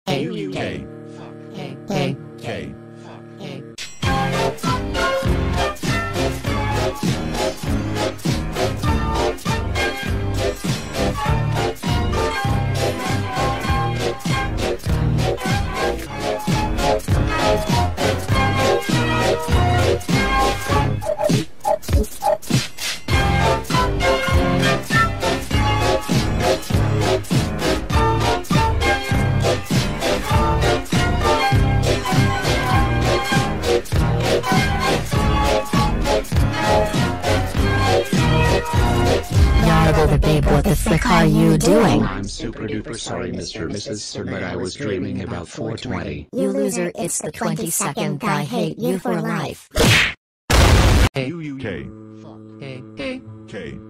K. K. Yarble the babe, what the frick are you doing? I'm super duper sorry, Mr. and Mrs. Sir, but I was dreaming about 420. You loser, it's the 22nd, I hate you for life. K. K.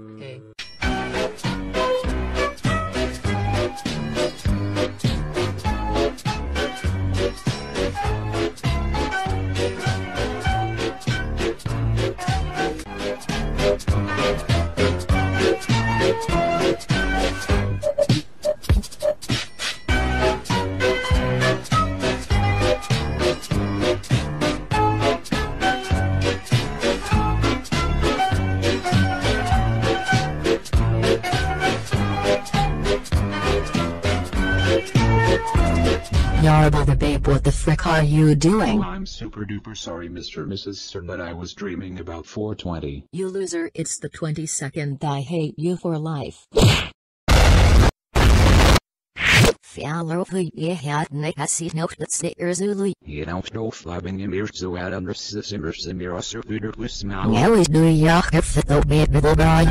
Yarble the babe, what the frick are you doing? I'm super duper sorry, Mr. and Mrs. Sir, but I was dreaming about 420. You loser, it's the 22nd, I hate you for life. Je nou dooflabbing in eerst zo uit anders de immers en meer als er puder plus maal. Nou is nu ja, het ook met middelbaar.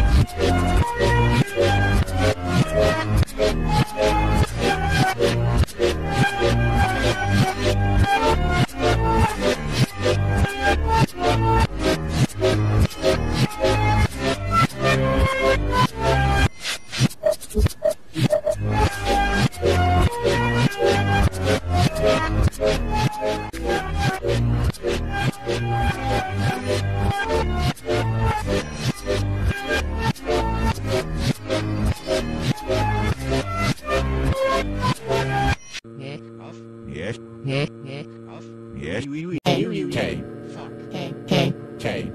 K.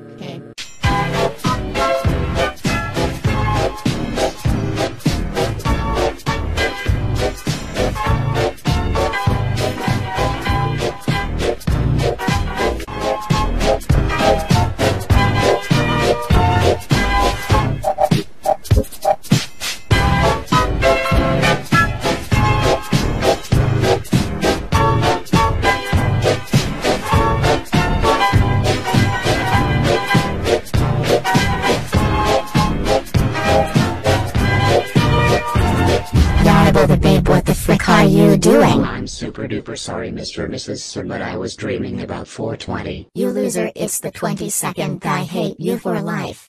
Yarble the babe, what the frick are you doing? I'm super duper sorry, Mr. and Mrs. Sir, but I was dreaming about 420. You loser, it's the 22nd, I hate you for life.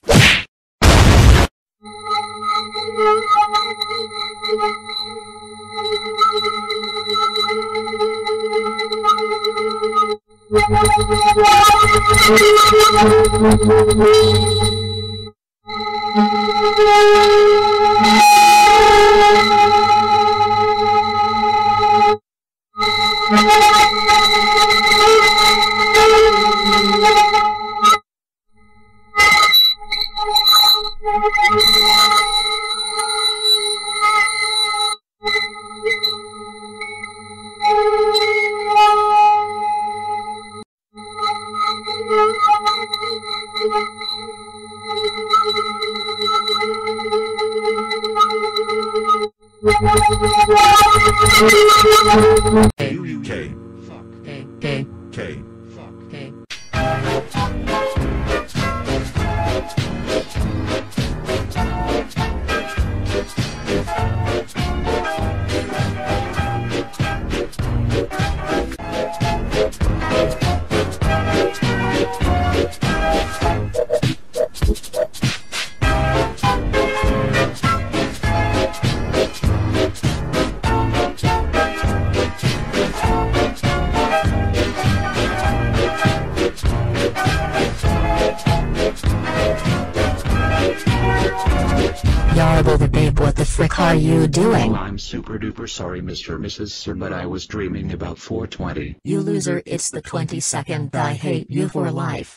K. frick are you doing? Oh, I'm super duper sorry, Mr. Mrs. Sir, but I was dreaming about 420. You loser, it's the 22nd. I hate you for life.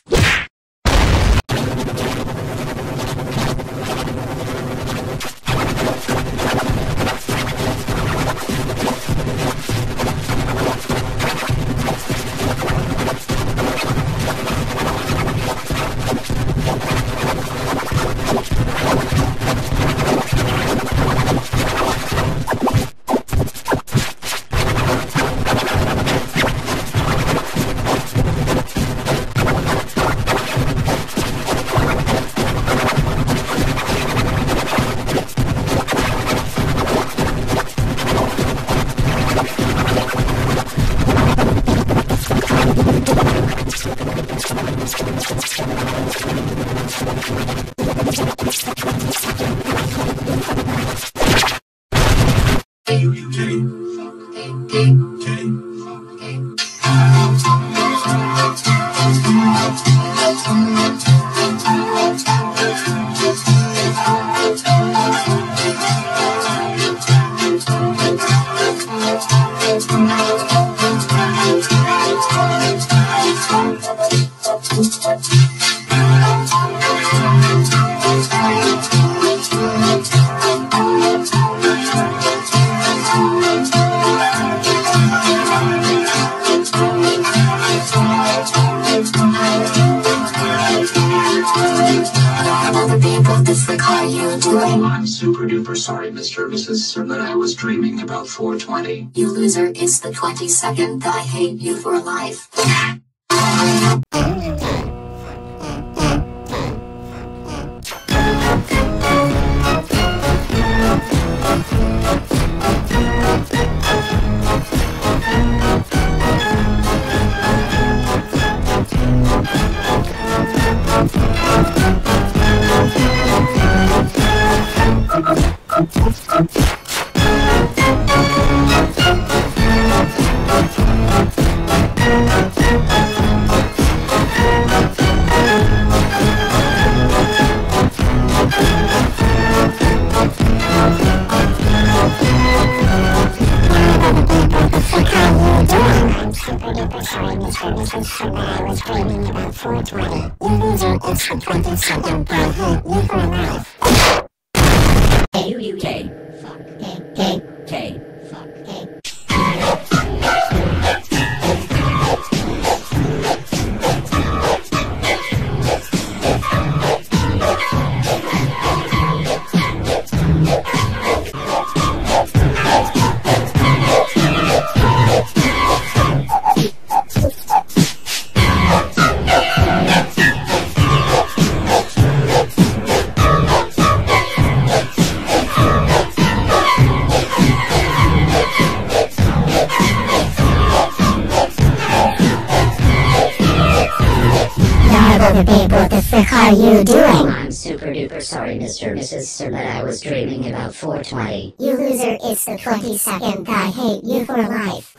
Oh, I'm super duper sorry, Mr. Mrs. Sir, but I was dreaming about 420. You loser, it's the 22nd. I hate you for life. Sorry, Mr. Mrs. Sir, but I was dreaming about 420. You loser, it's the 22nd. I hate you for life. K. What the frick are you doing? I'm super duper sorry, Mr. Mrs. Sir, but I was dreaming about 420. You loser, it's the 22nd. I hate you for life.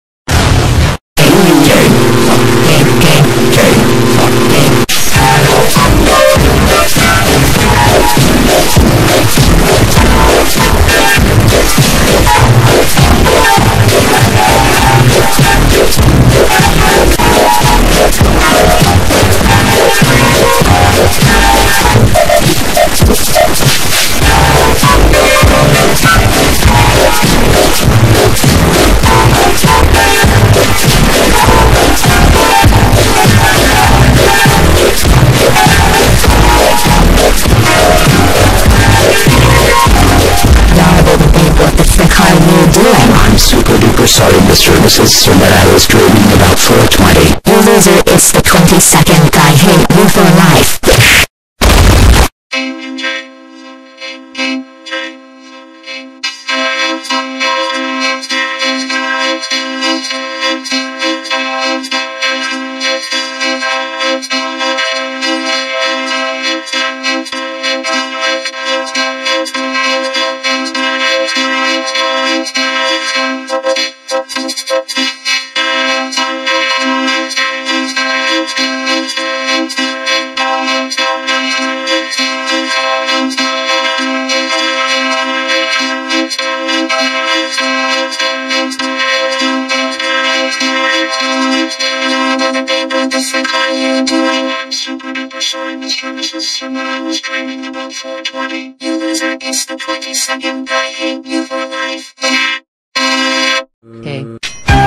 I'm super duper sorry, Mr. Mrs. Sir, but I was dreaming about 420. You loser, it's the 22nd. I hate you for life. Thank you. about 420. You loser, it's the 22nd. I hate you for life. Okay.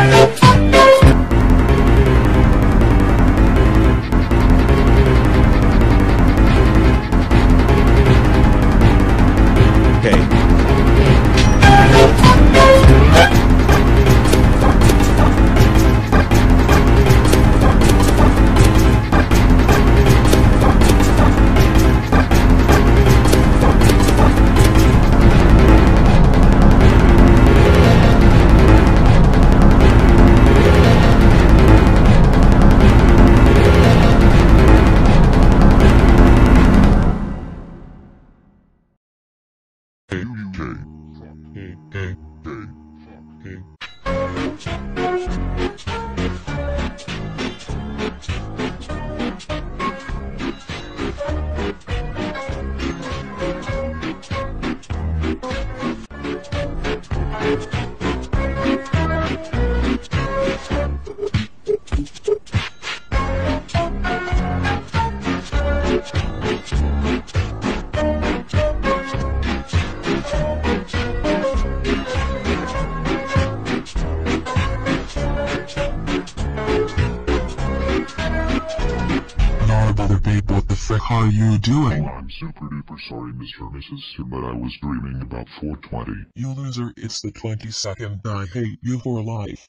What the frick are you doing? I'm super duper sorry, Mr. and Mrs. Sir, but I was dreaming about 420. You loser, it's the 22nd. I hate you for life.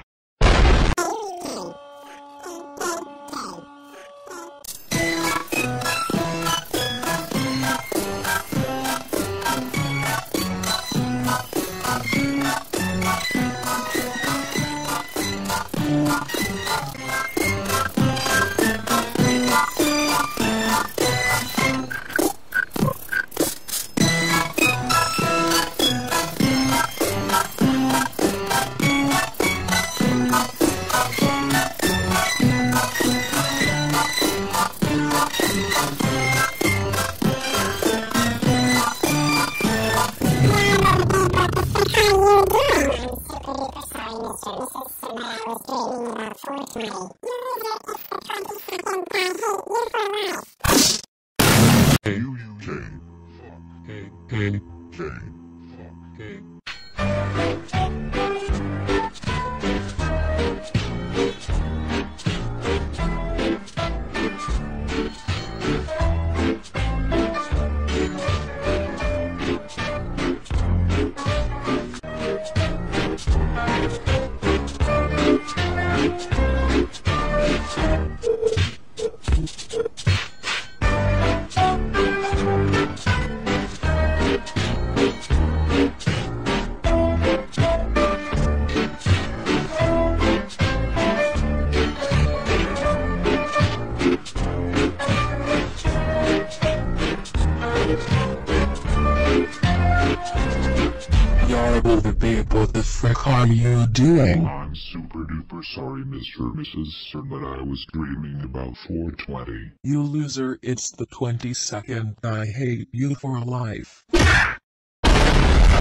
What the frick are you doing? I'm super duper sorry, Mr. and Mrs. Sir, but I was dreaming about 420. You loser, it's the 22nd. I hate you for life.